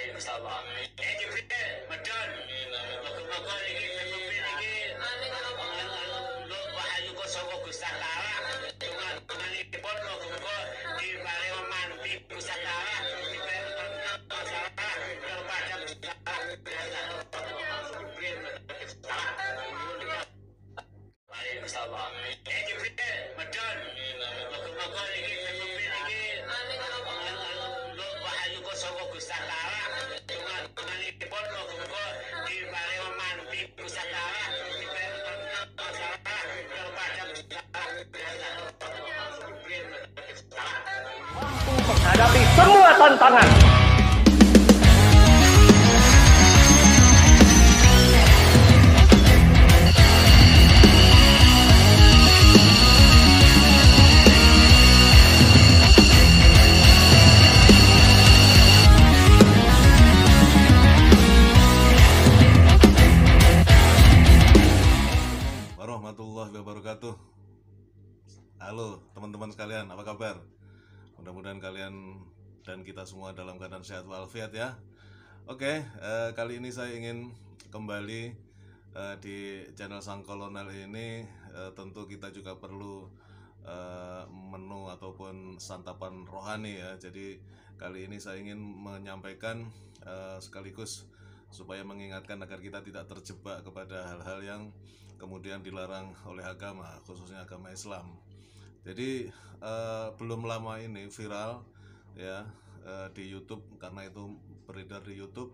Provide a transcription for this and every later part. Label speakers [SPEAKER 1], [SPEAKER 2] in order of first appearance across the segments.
[SPEAKER 1] Insyaallah. Medon. Moga-moga iki pemimpin iki Wahyu Kosowo Gusti Allah. Tunanipun moga-moga diparingi manti Gusti Allah. Insyaallah. Medon. Moga-moga iki pemimpin iki Wahyu Kosowo Gusti Allah. Tunanipun moga-moga diparingi manti Gusti Allah.
[SPEAKER 2] Menghadapi semua tantangan.
[SPEAKER 3] Warahmatullahi wabarakatuh. Halo teman-teman sekalian, apa kabar? Mudah-mudahan kalian dan kita semua dalam keadaan sehat walafiat ya. Oke, kali ini saya ingin kembali di channel Sang Kolonel ini. Tentu kita juga perlu menu ataupun santapan rohani ya. Jadi kali ini saya ingin menyampaikan sekaligus supaya mengingatkan agar kita tidak terjebak kepada hal-hal yang kemudian dilarang oleh agama, khususnya agama Islam. Jadi belum lama ini viral ya di YouTube, karena itu beredar di YouTube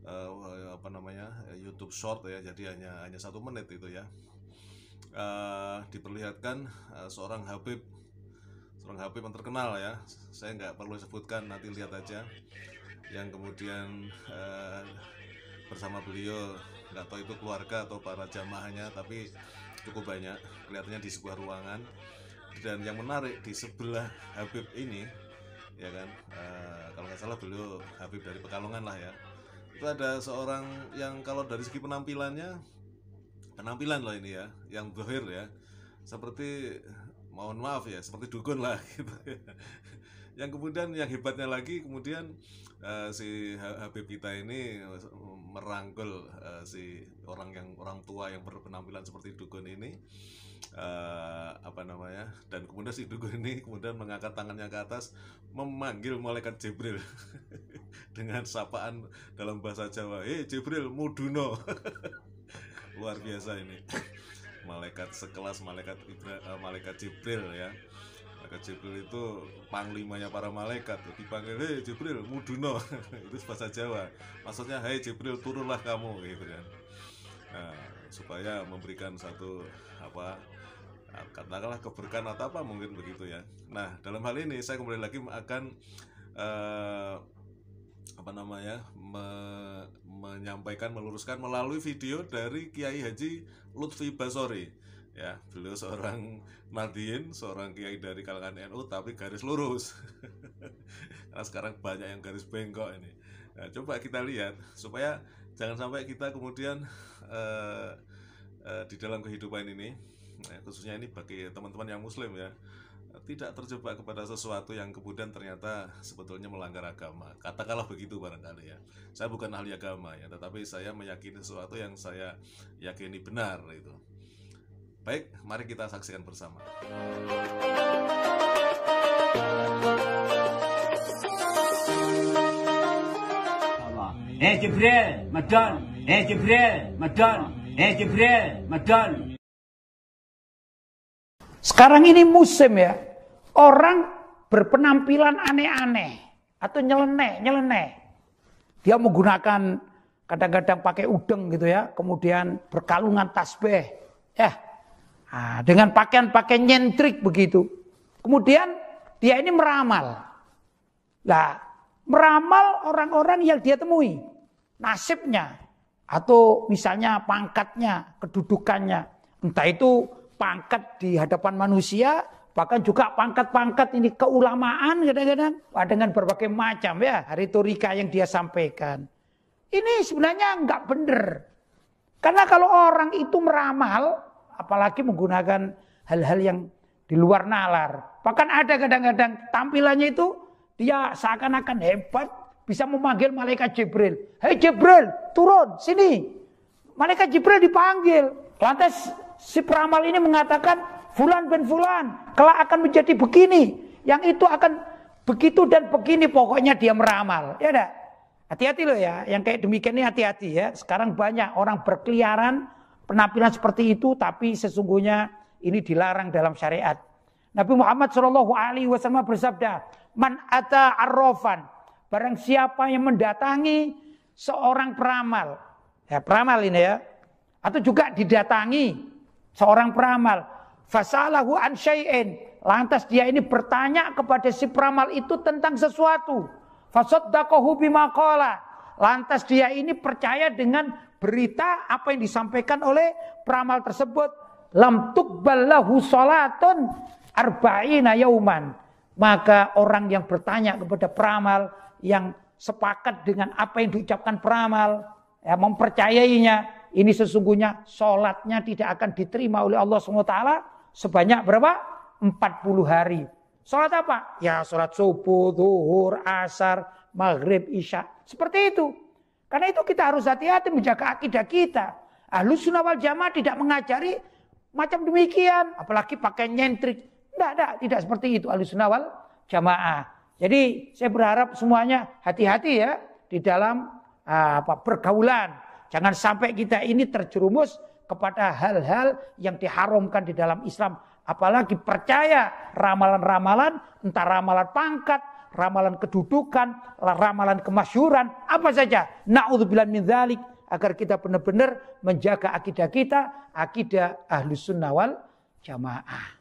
[SPEAKER 3] YouTube Short ya, jadi hanya 1 menit itu ya. Diperlihatkan seorang Habib yang terkenal ya, saya nggak perlu sebutkan, nanti lihat aja, yang kemudian bersama beliau, nggak tahu itu keluarga atau para jamaahnya, tapi cukup banyak, kelihatannya di sebuah ruangan. Dan yang menarik, di sebelah Habib ini ya kan, kalau nggak salah beliau Habib dari Pekalongan lah ya, itu ada seorang yang kalau dari segi penampilan loh ini ya, yang zahir ya, seperti, mohon maaf ya, seperti dukun lah gitu. Yang kemudian yang hebatnya lagi, kemudian si Habib kita ini merangkul si orang tua yang berpenampilan seperti dukun ini, dan kemudian si dukun ini kemudian mengangkat tangannya ke atas, memanggil malaikat Jibril dengan sapaan dalam bahasa Jawa, Jibril muduno. Luar biasa ini. Malaikat sekelas malaikat Jibril ya. Malaikat Jibril itu panglimanya para malaikat, dipanggil Jibril muduno. Itu bahasa Jawa, maksudnya hai Jibril turunlah kamu gitu kan. Supaya memberikan satu katakanlah keberkahan atau apa mungkin begitu ya. Nah, dalam hal ini saya kembali lagi akan menyampaikan, meluruskan melalui video dari Kiai Haji Lutfi Basori ya. Beliau seorang Nahdien, seorang kiai dari kalangan NU, tapi garis lurus. Karena sekarang banyak yang garis bengkok ini. Nah, coba kita lihat supaya jangan sampai kita kemudian di dalam kehidupan ini, khususnya ini bagi teman-teman yang muslim ya, tidak terjebak kepada sesuatu yang kemudian ternyata sebetulnya melanggar agama. Katakanlah begitu barangkali ya. Saya bukan ahli agama ya, tetapi saya meyakini sesuatu yang saya yakini benar itu. Baik, mari kita saksikan bersama.
[SPEAKER 4] Jibril, Madon. Jibril, Madon. Jibril, Madon.
[SPEAKER 2] Sekarang ini musim ya, orang berpenampilan aneh-aneh atau nyeleneh. Dia menggunakan kadang-kadang pakai udeng gitu ya, kemudian berkalungan tasbih ya, dengan pakaian-pakaian nyentrik begitu. Kemudian dia ini meramal. Lah, meramal orang-orang yang dia temui, nasibnya atau misalnya pangkatnya, kedudukannya, entah itu pangkat di hadapan manusia, bahkan juga pangkat-pangkat ini keulamaan kadang-kadang dengan berbagai macam ya retorika yang dia sampaikan. Ini sebenarnya nggak benar. Karena kalau orang itu meramal, apalagi menggunakan hal-hal yang di luar nalar, bahkan ada kadang-kadang tampilannya itu dia seakan-akan hebat, bisa memanggil malaikat Jibril. Hei Jibril, turun, sini. Malaikat Jibril dipanggil. Lantas si peramal ini mengatakan, Fulan bin Fulan, kelak akan menjadi begini. Yang itu akan begitu dan begini, pokoknya dia meramal. Ya enggak? Hati-hati loh ya, yang kayak demikian ini hati-hati ya. Sekarang banyak orang berkeliaran, penampilan seperti itu, tapi sesungguhnya ini dilarang dalam syariat. Nabi Muhammad SAW bersabda, Man ata arrofan, barang siapa yang mendatangi seorang peramal, ya peramal ini ya, atau juga didatangi seorang peramal, fasalahu an syai'in, lantas dia ini bertanya kepada si peramal itu tentang sesuatu, fasaddaqahu bima qala, lantas dia ini percaya dengan berita apa yang disampaikan oleh peramal tersebut, lam tuqbal lahu salatun arba'ina yauman, maka orang yang bertanya kepada peramal yang sepakat dengan apa yang diucapkan peramal, ya, mempercayainya, ini sesungguhnya sholatnya tidak akan diterima oleh Allah SWT sebanyak berapa? 40 hari. Sholat apa? Ya sholat subuh, zuhur, asar, maghrib, isya. Seperti itu. Karena itu kita harus hati-hati menjaga akidah kita. Ahlus sunnah wal jamaah tidak mengajari macam demikian. Apalagi pakai nyentrik. Tidak seperti itu Ahlus sunnah wal jamaah. Jadi saya berharap semuanya hati-hati ya di dalam pergaulan. Jangan sampai kita ini terjerumus kepada hal-hal yang diharamkan di dalam Islam. Apalagi percaya ramalan-ramalan, entah ramalan pangkat, ramalan kedudukan, ramalan kemasyhuran, apa saja. Na'udzubillah min dzalik, agar kita benar-benar menjaga akidah kita, akidah Ahlus sunnah wal jamaah.